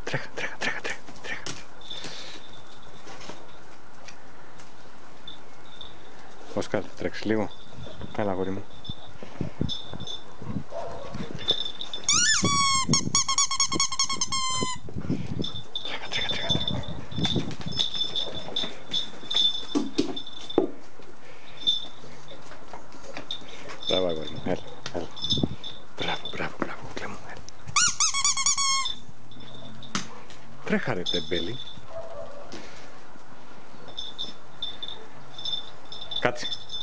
τρέχα, τρέχα, τρέχα, τρέχα, τρέχα. Όσκαρ, τρέξεις λίγο. Καλά, αγόρι μου. Τρέχα, τρέχα, τρέχα, τρέχα. Μπράβο, αγόρι μου. Έλα, έλα. Μπράβο, μπράβο, μπράβο, κουκλέ μου. Έλα. Τρέχα, ρε, τεμπέλη. Κάτσε.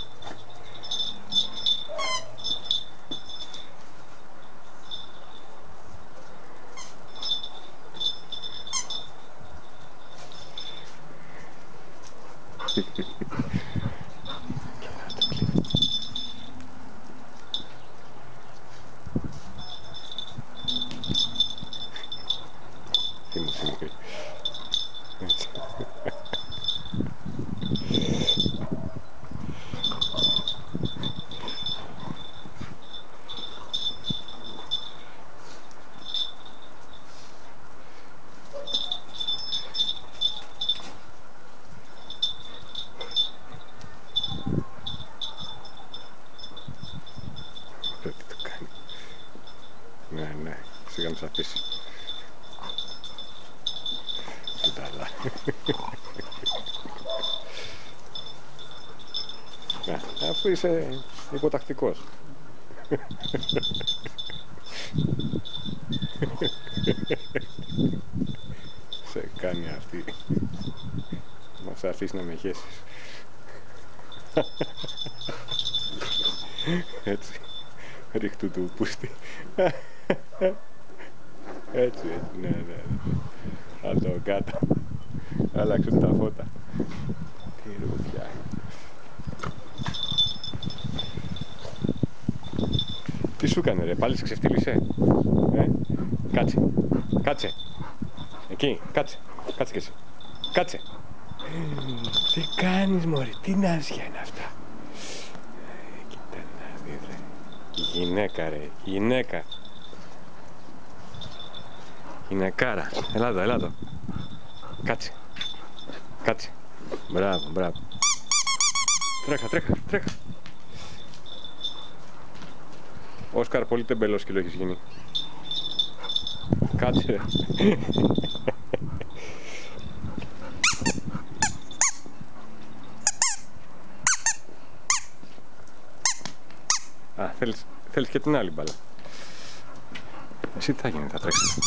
Τι μου σημαίνει. Έτσι. Πρέπει το κάνει. Ναι, ναι, σιγά μη σ' αφήσει. Κουτάλα. Αφού είσαι υποτακτικός. Σε κάνει αυτή. Μα σε αφήσει να με χέσεις. Έτσι. Ρίχτου του πούστη. Έτσι, έτσι, ναι, ναι. Κάτω, κάτω. Άλλαξε τα φώτα. Τι ρούφια. Τι σου έκανε ρε, πάλι σε ξεφτύλισε. Κάτσε, κάτσε. Εκεί, κάτσε, κάτσε κι εσύ. Κάτσε. Τι κάνεις μωρέ, τι νάσια είναι αυτά. Κοίτα να δεις ρε. Γυναίκα ρε, γυναίκα. Γυναικάρα, έλα εδώ, έλα εδώ. Κάτσε, κάτσε. Μπράβο, μπράβο. Τρέχα, τρέχα, τρέχα. Όσκαρ, πολύ τεμπελό σκύλο έχεις γίνει. Κάτσε ρε. Α, θέλεις και την άλλη μπάλα. Εσύ τι θα γίνει, θα τρέξεις.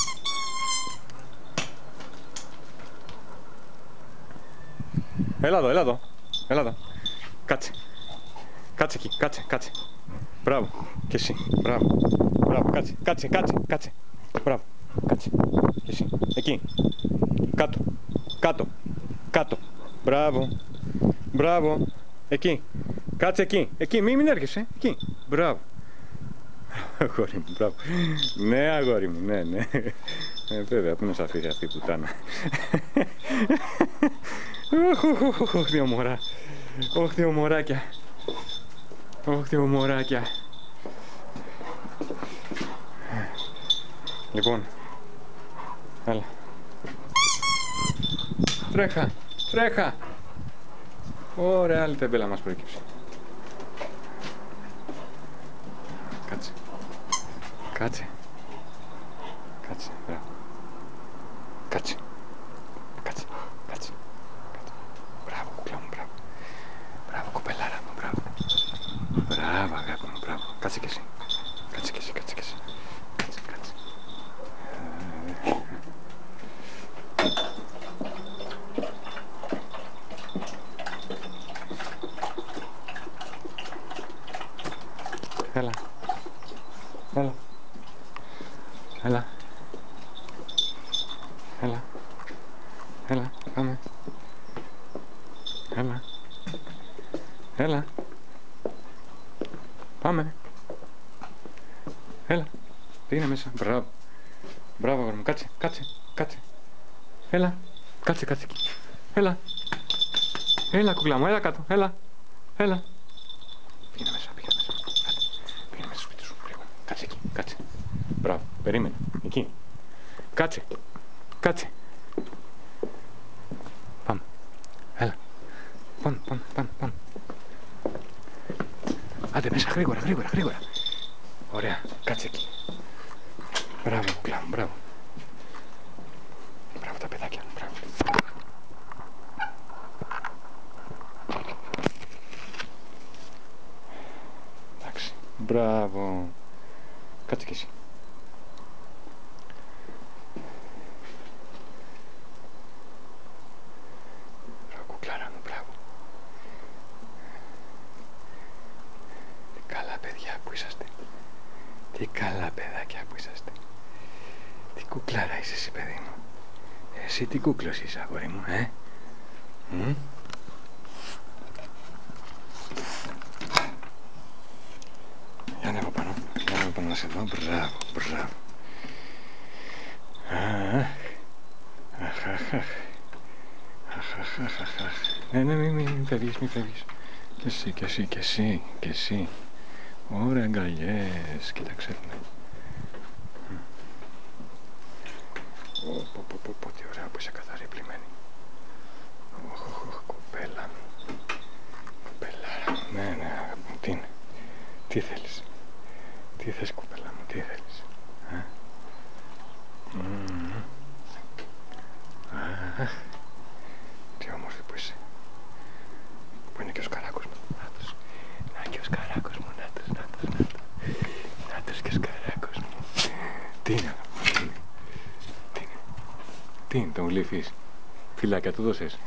Έλα εδώ, έλα εδώ. Έλα εδώ. Κάτσε. Κάτσε εκεί, κάτσε, κάτσε. Μπράβο. Και εσύ. Μπράβο. Μπράβο, κάτσε, κάτσε, κάτσε, κάτσε. Μπράβο. Κάτσε. Και εσύ. Εκεί. Κάτω. Κάτω. Κάτω. Μπράβο. Μπράβο. Εκεί. Κάτσε εκεί. Εκεί. Μην έρχεσαι. Εκεί. Μπράβο. Αγόρι μου, μπράβο. Ναι, αγόρι μου, ναι, ναι. Βέβαια, πού να σ' αφήσει αυτή η πουτάνα. Ωχ, δύο μωρά. Ωχ, δύο μωράκια. Ωχ, δύο μωράκια. Λοιπόν, έλα. Τρέχα, τρέχα. Ωραία, άλλη τεμπέλα μας προέκυψε. Κάτσε. Κάτσε. Κάτσε, μπράβο. Κάτσε. Κάτσε, κάτσε. Κάτσε. Μπράβο, κουκλά μου, μπράβο. Μπράβο, κοπελάρα μου, μπράβο. Μπράβο, αγάπη μου, μπράβο. Κάτσε κι εσύ. Κάτσε κι εσύ, κάτσε κι εσύ. Κάτσε, κάτσε. Έλα. Έλα. Έλα. Έλα. Έλα. Πάμε. Έλα. Έλα. Πάμε. Έλα. Πήγαινε μέσα. Μπράβο. Μπράβο, αγόρι μου. Κάτσε. Κάτσε. Κάτσε. Έλα. Κάτσε, κάτσε εκεί. Έλα. Έλα, κουκλά μου. Έλα κάτω. Έλα. Έλα. Πήγαινε μέσα. Πήγαινε μέσα. Πήγαινε μέσα στο σπίτι σου. Κάτσε εκεί. Κάτσε. Μπράβο. Περίμενε. Εκεί. Κάτσε. Κάτσε. Κάτσε. Πάμε. Έλα. Πάμε. Άντε μέσα, γρήγορα. Ωραία, κάτσε εκεί. Μπράβο, κουκλά μου, μπράβο. Μπράβο τα παιδάκια μου, μπράβο. Εντάξει, μπράβο. Κάτσε κι εσύ. Μπράβο, κουκλάρα μου, μπράβο. Τι καλά παιδιά που είσαστε. Τι καλά παιδάκια που είσαστε. Τι κουκλάρα είσαι εσύ, παιδί μου. Εσύ τι κούκλος είσαι, αγόρι μου, Για ανέβω πάνω να σε δω. Μπράβο. Ναι, μην φεύγεις. Και εσύ. Ωραία αγκαλιές, κοίταξε με. Πω, τι ωραία που είσαι καθαρή πλημμένη. Κοπέλα μου. Κοπελάρα μου, ναι, αγάπη μου, τι είναι. Τι θέλεις. Τι θες, κοπέλα μου, τι θέλεις. Τι όμορφη που είσαι. Πού είναι και ο σκαράκος μου. Να και ο σκαράκος μου, νάτος και ο σκαράκος μου. Τι είναι, τι είναι, τον γλύφεις. Φυλάκια του δώσες,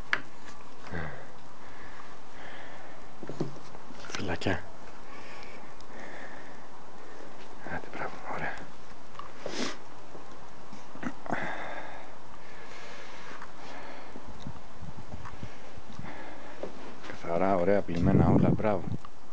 Φυλάκια. Άντε, μπράβο, ωραία. Καθαρά, ωραία, πλημμένα όλα, μπράβο.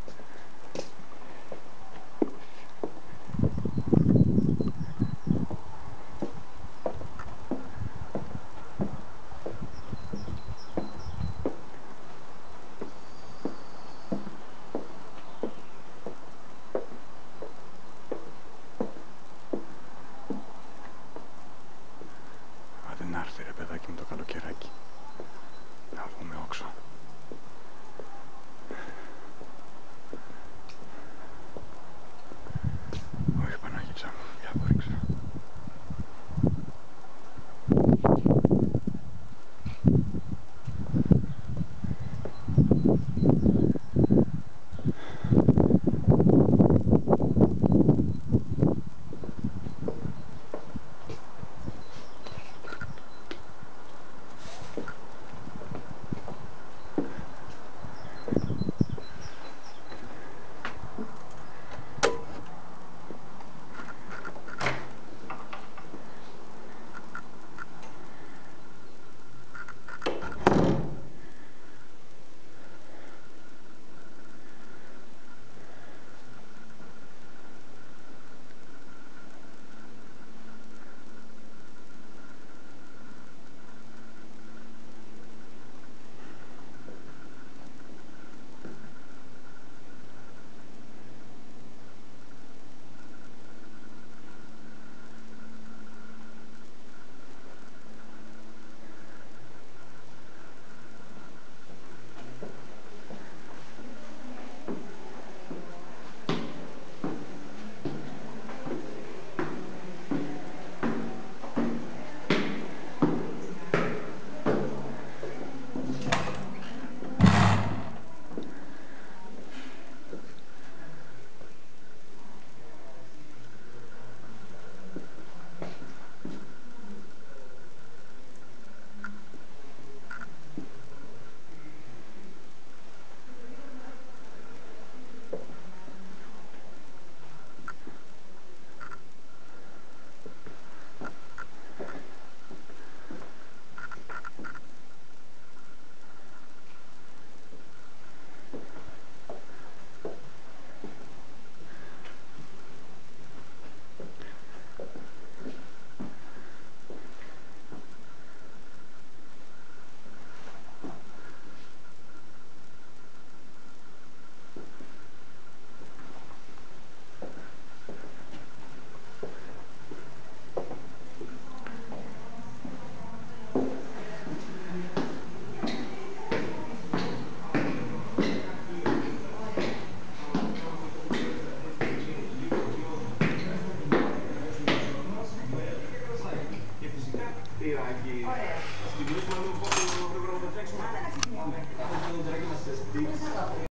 Άντε να έρθει ρε παιδάκι μου το καλοκαιράκι. Να βγούμε όξο. Ωραία.